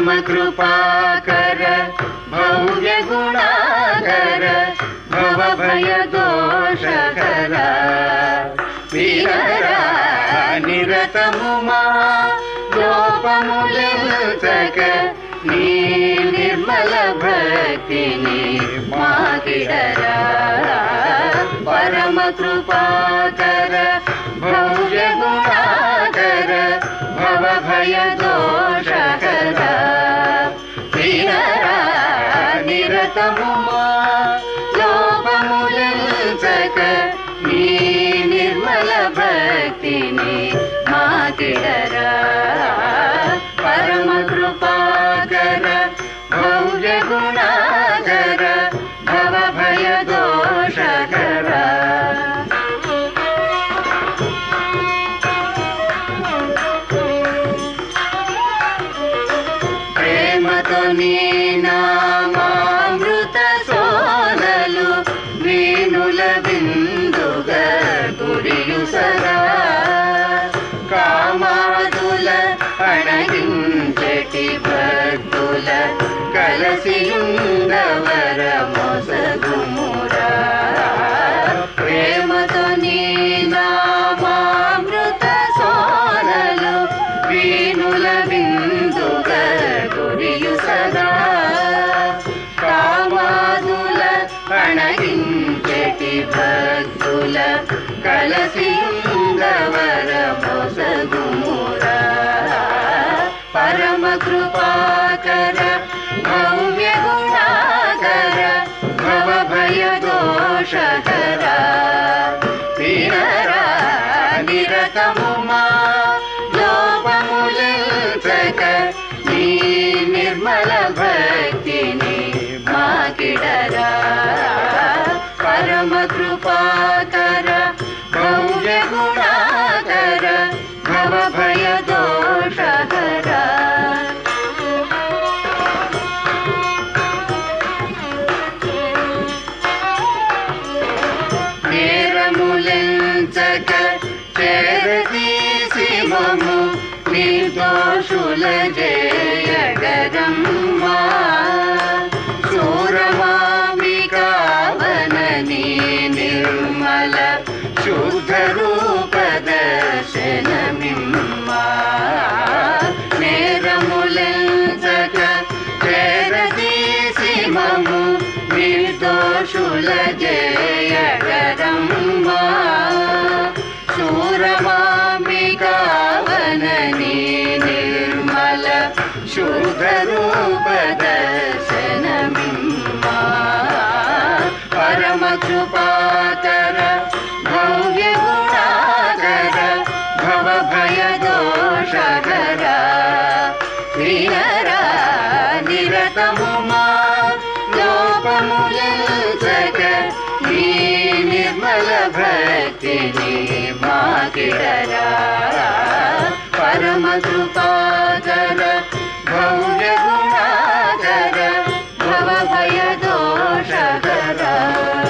कृपाकर भव्य गुणाकर भव भय दोषकर वीररा निरतमुमा लोपमुलक नी निर्मल भक्तिनि माकिडरा परम कृपाकर भव्य गुणाकर भव भय दोषकर वीररा निरतमुमा लोपमुलक नी निर्मल भक्तिनि माकिडरा परम कृपाकर भव्य गुणाकर भव भय दोषकर प्रेमतो नी नामामृत सोनलु वीणुल बिंदुग गुरियु सदा कामादुल अणगिंचटि भक्तुल कलसियुंदवर मोसगुमुरा प्रेमतो नी नामामृत सोनलु वीणुल बिंदुग गुरियु सदा कामादुल अणगिंचटि भक्तुल कलसियुंदवर मोसगुमुरा परम कृपाकर भव्य गुणाकर भव भय दोषकर वीररा निरतमुमा लोपमुलक नी निर्मल भक्तिनि माकिडरा परम कृपाकर भव्य गुणाकर भव भय दोषकर నేరములెంచక చేరదీసి మము నిర్దోషుల జయగరమ్మా శూరమాంబికావనని నిర్మల శుద్ధ రూప దర్శనమిమ్మా నేరములెంచక చేరదీసి మము నిర్దోషుల జయగరమ్మా శూరమాంబికావనని నిర్మల శుద్ధ రూప దర్శనమిమ్మా పరమ కృపాకర భవ్య గుణాకర భవ భయ దోషకర वीररा निरतमुमा लोपमुलक नी निर्मल भक्तिनि माकिडरा परम कृपाकर भव्य गुणाकर भव भय दोषकर